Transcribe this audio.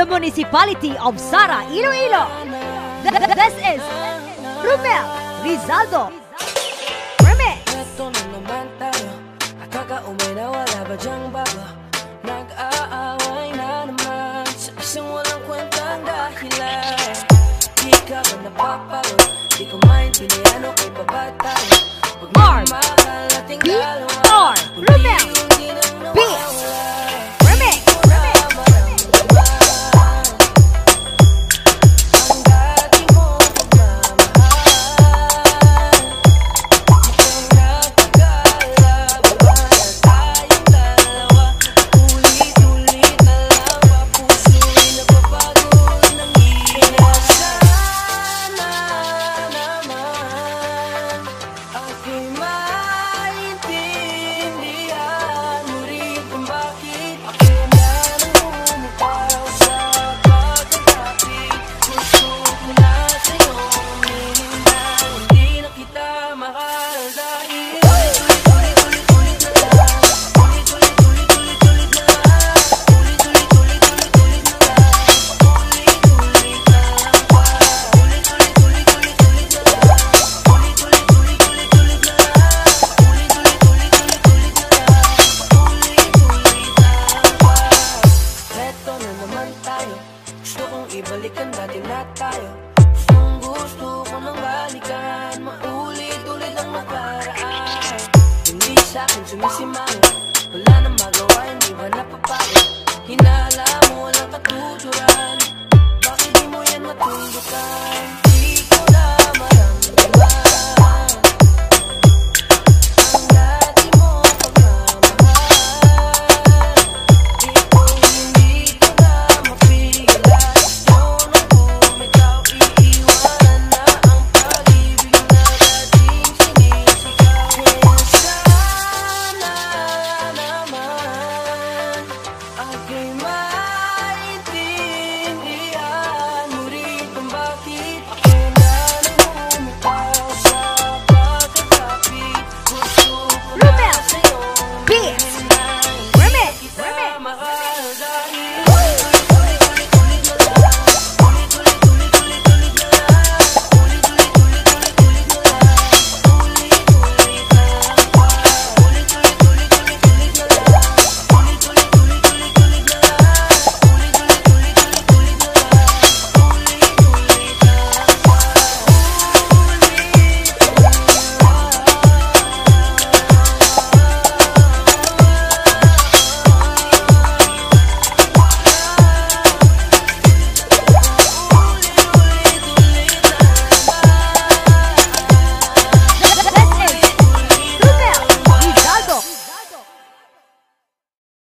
the municipality of Sara, Iloilo. This is Romel Rizaldo. Remix. Ito na naman tayo, akakaumay na wala ba dyang bago? Nag-aaway na naman sa isang walang kwentang dahilan. Di ka ba napapagod? Di ko maintindihan o kay babatayo. Pagmamahal nating dalawa, Romel Beats Remix. Gusto kong ibalikan dati na tayo. Gusto ko nang balikan, maulit-ulit ang nakaraan. Hindi sa'kin sumisimango, wala nang magawa, hindi ba napapagod? Hinala mo walang katuturan.